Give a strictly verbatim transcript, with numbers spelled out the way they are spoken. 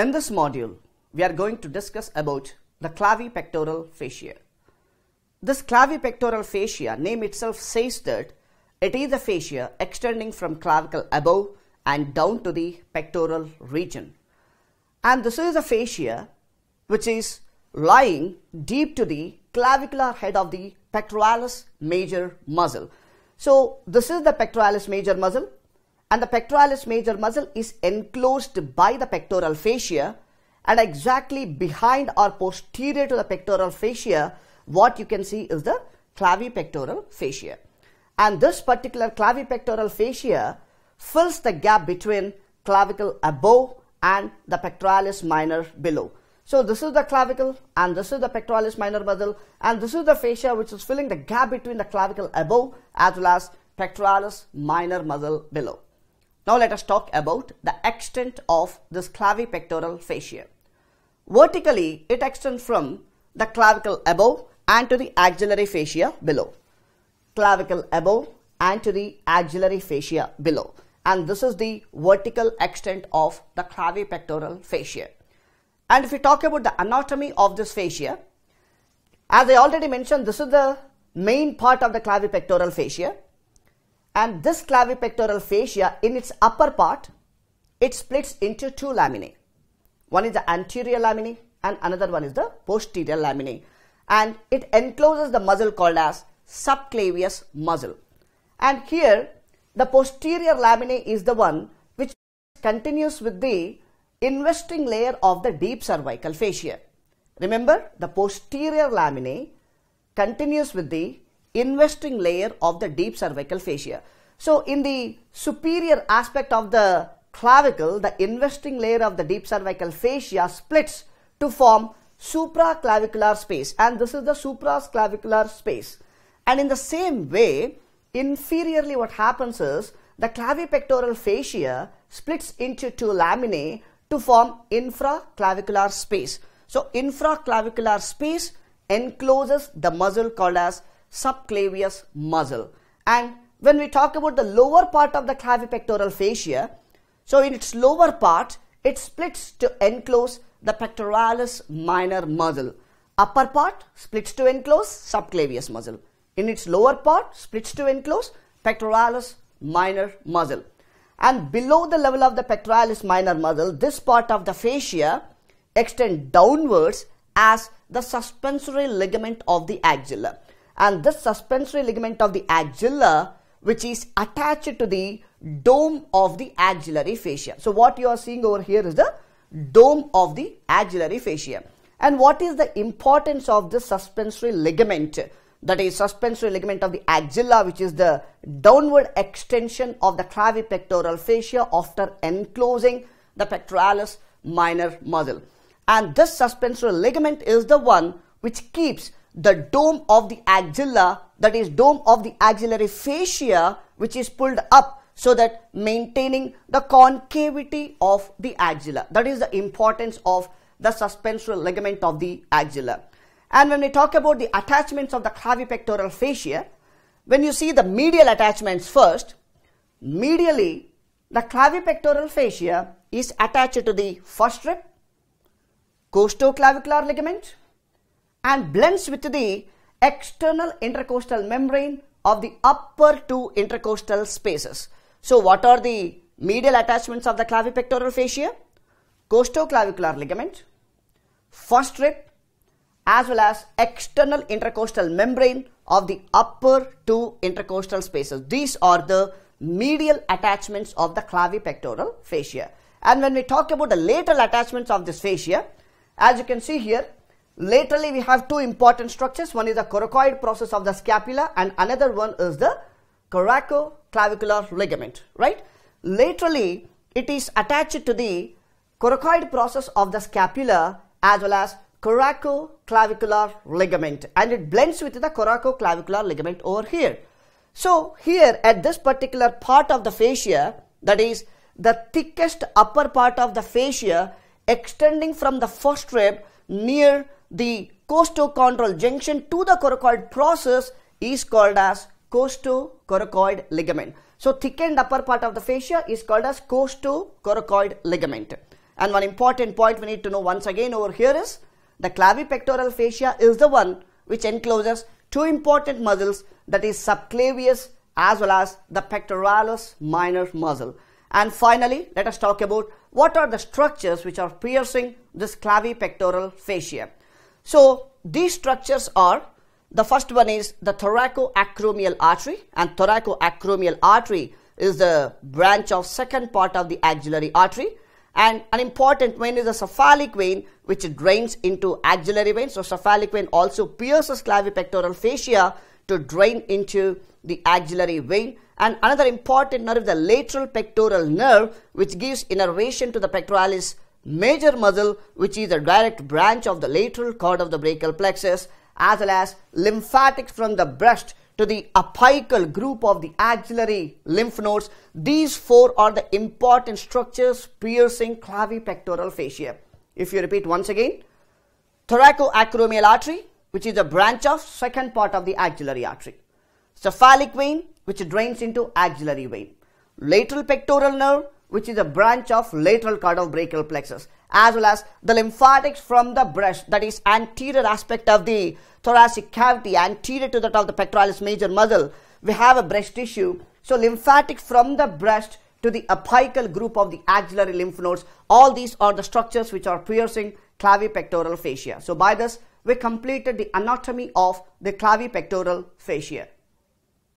In this module, we are going to discuss about the clavipectoral fascia. This clavipectoral fascia, name itself says that it is a fascia extending from clavicle above and down to the pectoral region. And this is a fascia which is lying deep to the clavicular head of the pectoralis major muscle. So this is the pectoralis major muscle, and the pectoralis major muscle is enclosed by the pectoral fascia, and exactly behind or posterior to the pectoral fascia, what you can see is the clavipectoral fascia. And this particular clavipectoral fascia fills the gap between clavicle above and the pectoralis minor below. So this is the clavicle and this is the pectoralis minor muscle, and this is the fascia which is filling the gap between the clavicle above as well as pectoralis minor muscle below. Now let us talk about the extent of this clavipectoral fascia. Vertically, it extends from the clavicle above and to the axillary fascia below. Clavicle above and to the axillary fascia below. And this is the vertical extent of the clavipectoral fascia. And if we talk about the anatomy of this fascia, as I already mentioned, this is the main part of the clavipectoral fascia. And this clavipectoral fascia, in its upper part, it splits into two laminae. One is the anterior laminae and another one is the posterior laminae. And it encloses the muscle called as subclavius muscle. And here, the posterior laminae is the one which continues with the investing layer of the deep cervical fascia. Remember, the posterior laminae continues with the investing layer of the deep cervical fascia. So in the superior aspect of the clavicle, the investing layer of the deep cervical fascia splits to form supraclavicular space, and this is the supraclavicular space. And in the same way, inferiorly what happens is the clavipectoral fascia splits into two laminae to form infraclavicular space. So infraclavicular space encloses the muscle called as subclavius muscle. And when we talk about the lower part of the clavipectoral fascia, so in its lower part, it splits to enclose the pectoralis minor muscle. Upper part splits to enclose subclavius muscle. In its lower part, splits to enclose pectoralis minor muscle. And below the level of the pectoralis minor muscle, this part of the fascia extends downwards as the suspensory ligament of the axilla. And this suspensory ligament of the axilla, which is attached to the dome of the axillary fascia. So what you are seeing over here is the dome of the axillary fascia. And what is the importance of this suspensory ligament? That is suspensory ligament of the axilla, which is the downward extension of the clavipectoral fascia after enclosing the pectoralis minor muscle. And this suspensory ligament is the one which keeps the dome of the axilla, that is dome of the axillary fascia, which is pulled up so that maintaining the concavity of the axilla. That is the importance of the suspensory ligament of the axilla. And when we talk about the attachments of the clavipectoral fascia, when you see the medial attachments first, medially the clavipectoral fascia is attached to the first rib, costoclavicular ligament, and blends with the external intercostal membrane of the upper two intercostal spaces. So what are the medial attachments of the clavipectoral fascia? Costoclavicular ligament, first rib, as well as external intercostal membrane of the upper two intercostal spaces. These are the medial attachments of the clavipectoral fascia. And when we talk about the lateral attachments of this fascia, as you can see here, laterally we have two important structures. One is the coracoid process of the scapula and another one is the coracoclavicular ligament, right? Laterally, it is attached to the coracoid process of the scapula as well as coracoclavicular ligament, and it blends with the coracoclavicular ligament over here. So here at this particular part of the fascia, that is the thickest upper part of the fascia extending from the first rib near the costochondral junction to the coracoid process is called as costocoracoid ligament. So thickened upper part of the fascia is called as costocoracoid ligament. And one important point we need to know once again over here is the clavipectoral fascia is the one which encloses two important muscles, that is subclavius as well as the pectoralis minor muscle. And finally, let us talk about what are the structures which are piercing this clavipectoral fascia. So these structures are, the first one is the thoracoacromial artery, and thoracoacromial artery is the branch of second part of the axillary artery, and an important vein is the cephalic vein which drains into axillary vein. So cephalic vein also pierces clavipectoral fascia to drain into the axillary vein. And another important nerve is the lateral pectoral nerve, which gives innervation to the pectoralis major muscle, which is a direct branch of the lateral cord of the brachial plexus, as well as lymphatics from the breast to the apical group of the axillary lymph nodes. These four are the important structures piercing clavipectoral fascia. If you repeat once again, thoracoacromial artery, which is a branch of second part of the axillary artery. Cephalic vein, which drains into axillary vein. Lateral pectoral nerve, which is a branch of lateral cord of brachial plexus, as well as the lymphatics from the breast, that is anterior aspect of the thoracic cavity, anterior to that of the pectoralis major muscle. We have a breast tissue. So lymphatic from the breast to the apical group of the axillary lymph nodes. All these are the structures which are piercing clavipectoral fascia. So by this, we completed the anatomy of the clavipectoral fascia.